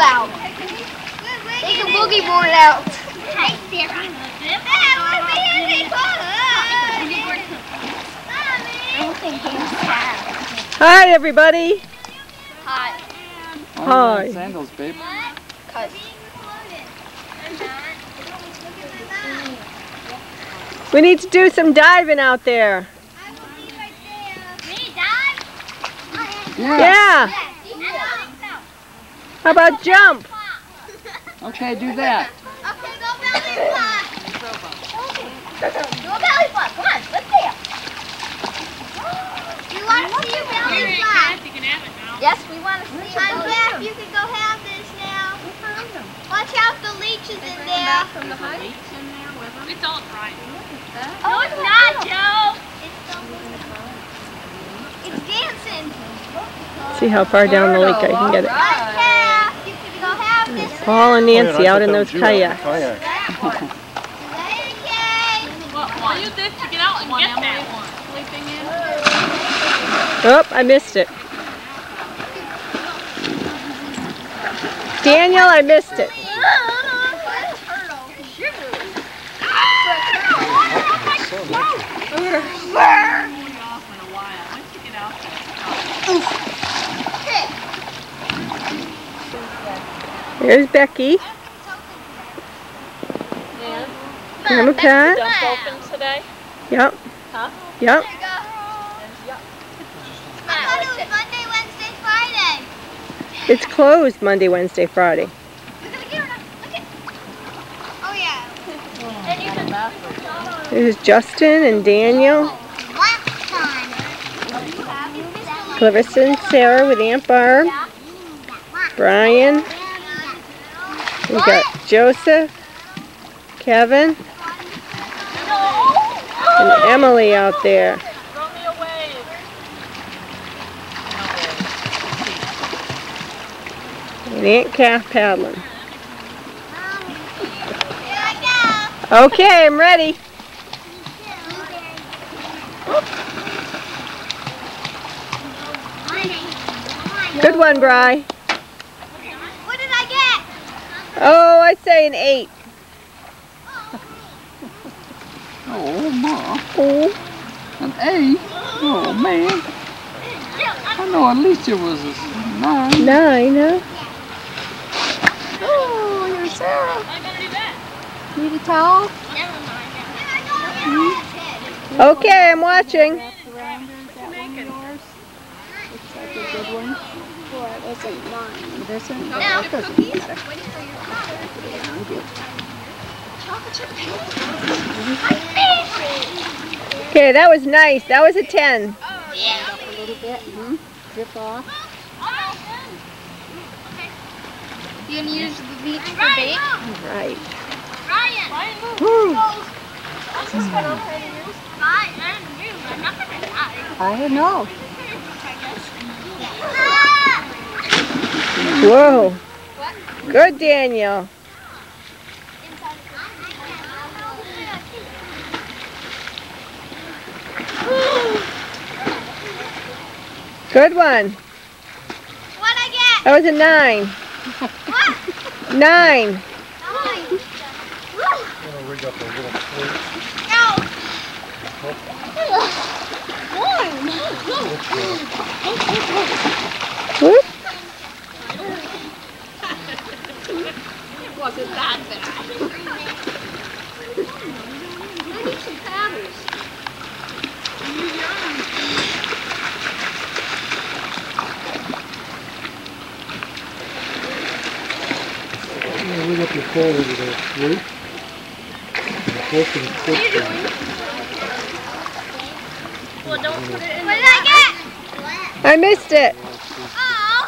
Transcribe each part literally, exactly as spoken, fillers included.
out. Take a boogie board out. Hi, Sarah. Hi, everybody. Hi. Hi. Sandals, babe. Cut. We need to do some diving out there. Yeah. Yeah. How about jump? Okay, do that. Okay, go belly flop. Go belly flop. Come on, let's see it. We want to see your belly flop. Yes, we want to see your belly flop. I'm glad you can go have this now. Watch out, the leech is in there. It's all dry. No, it's not, Joe. It's dancing. See how far down the lake I can get it. Right, you can go have this. Paul and Nancy out in those kayaks. Well, I'll use this to get out and get that one. Sleeping in. Oh, I missed it. Daniel, I missed it. There's Becky. Grandma Pat. Dump open today? Yep. Huh? Yep. I thought it was Monday, Wednesday, Friday. It's closed Monday, Wednesday, Friday. Oh yeah. And you can. There's Justin and Daniel. Clarissa and Sarah with Aunt Barb. Brian. We got Joseph, Kevin, and Emily out there. Throw me a wave. And Aunt Kath paddling. Here I go. Okay, I'm ready. Good one, Bri. What did I get? Oh, I'd say an eight. Oh, Ma. Oh, An eight? Oh, man. I know at least it was a nine. nine, huh? Oh, here's Sarah. I'm gonna do that. Need a towel? Okay, I'm watching. This one? Now, doesn't cookies. matter. Waiting for your father. Chocolate chip cake. My favorite. Okay, that was nice. That was a ten. Oh, yeah. A little bit. Hmm? Zip off. You gonna use the leech for bait? Right. Ryan. Woo. I know. Whoa. Good, Daniel. Good one. What'd I get? That was a nine. What? Nine. Whoop. It wasn't that bad. I need some paddles. Yeah, we got your pole over there. Wait. Well, don't put it in. What did I get? I missed it. Oh.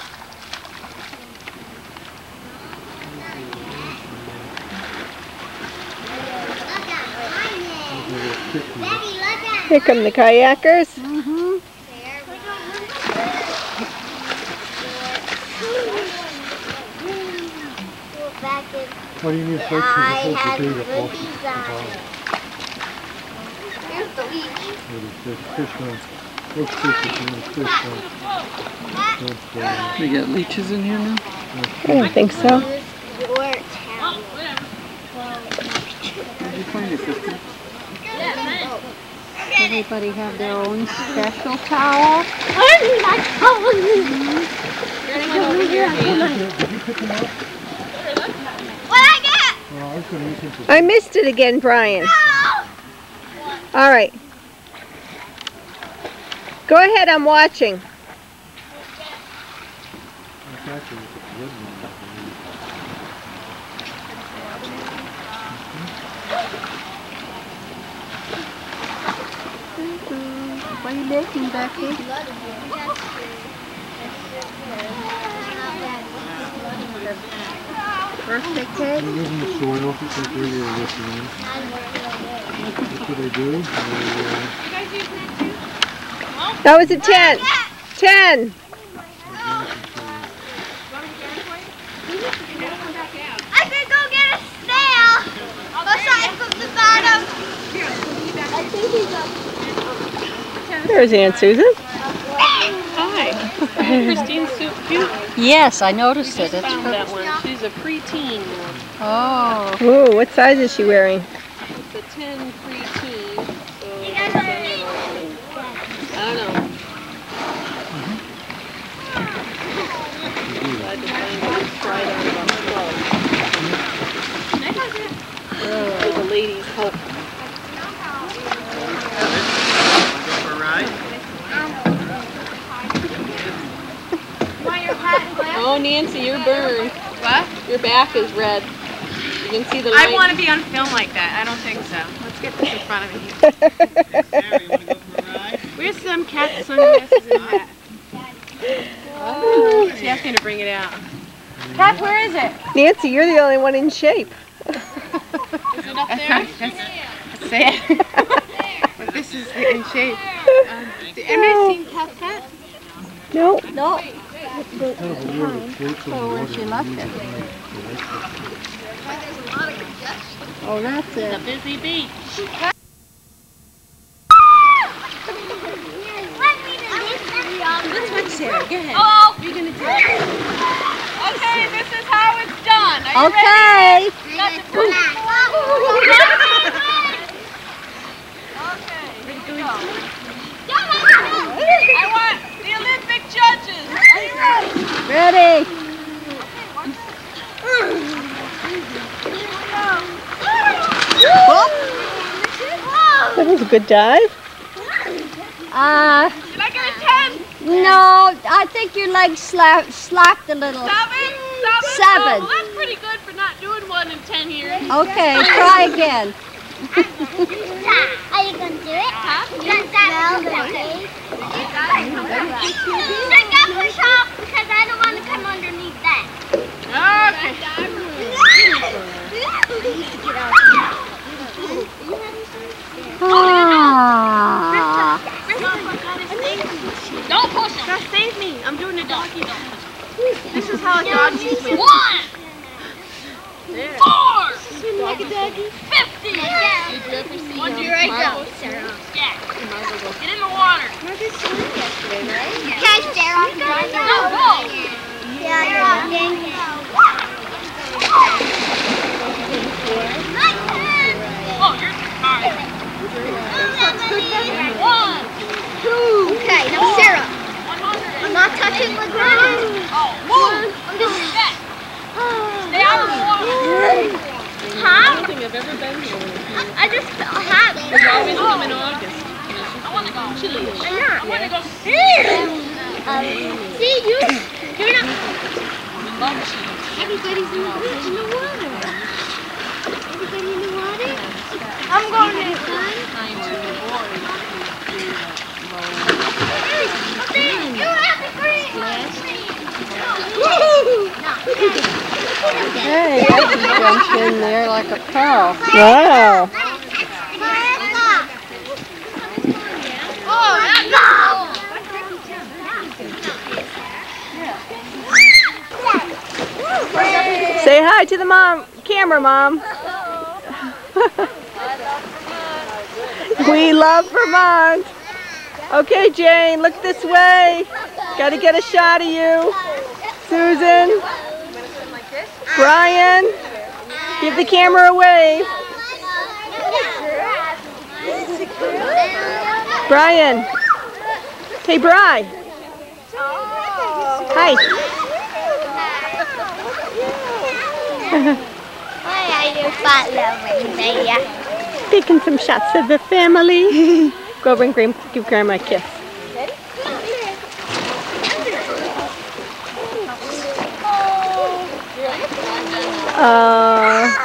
Here come the kayakers. Mm-hmm. What do you need folks to hold the bait up off the Here's the leech. There's fish on. Let's see if we can fish that. We got leeches in here now? I don't think so. Where'd you find it, sister? Everybody have their own special towel. What I get? Well, I was going to use him for I missed it again, Brian. No! All right. Go ahead, I'm watching. that's actually a good one, I believe. What are you making, Becky? Birthday cake? They're using the soil to take care of your listening. That's what they do. They, uh, That was a ten. ten. I could go get a snail. Aside from the bottom. I think he's up. There's Aunt Susan. Hi. Christine's so cute. Yes, I noticed it. It's Found that one. She's a preteen. Oh. Ooh, what size is she wearing? It's a ten preteen. So You guys are I don't know. Glad to find it. It's fried on about twelve. For the ladies' hope. Oh, Nancy, you're burned. What? Your back is red. You can see the I light. want to be on film like that. I don't think so. Let's get this in front of me. Where's some cat sunglasses in that? Oh, she asked me to bring it out. Cat, where is it? Nancy, you're the only one in shape. Is it up there? That's, that's sad. But this is in shape. Um, did anybody seen Cat's cat? No. No. kind of a weird floats on the Oh, where water she and left use it. at night. Oh, that's It's a it. busy beach. Let's watch Sarah. Go ahead. Oh! What are you going to do? Okay, this is how it's done. Are you Okay. ready? Got the Ready, Okay, here we go. I want the Olympic judges. Are you ready? Ready. That was a good dive. Uh, Did I get a ten? no, I think your legs slap, slapped a little. Seven? Seven? Seven. Oh, well, that's pretty good for not doing one in ten years. Okay, try again. Are you going to do it? Huh? You going to smell the cake? Take that push off because I don't want to come underneath that. Okay. Ah. Don't push him. Just save me. I'm doing a doggy dog. This is how a dog used to. One. Four. Like a doggy. Fifty. Did you ever see um, Margot? Yeah. Get in the water. Can Sarah go? No, go. Yeah, you're on dang it. Oh, you're tired. One. Okay, now Sarah. One hundred. I'm not touching the ground. Oh, move. Set. Stay out of the water. Huh? I don't think I've ever been here. I just felt happy. You always come in August. I want to go. Chilly. I'm not. I want to go. Um, see, you, you're not. Love cheese. Everybody's in the, in the water. Everybody in the water? I'm going in. Time to avoid. Okay, you have the green. Hey, I just jumped in there like a pro. Wow. Oh, Say hi to the mom, camera mom. We love Vermont. Okay, Jane, look this way. Got to get a shot of you. Susan. Brian. Give the camera a wave. Brian. Hey, Bri. Hi. Why are you following me? Taking some shots of the family. Go over and gra- give Grandma a kiss. Uh,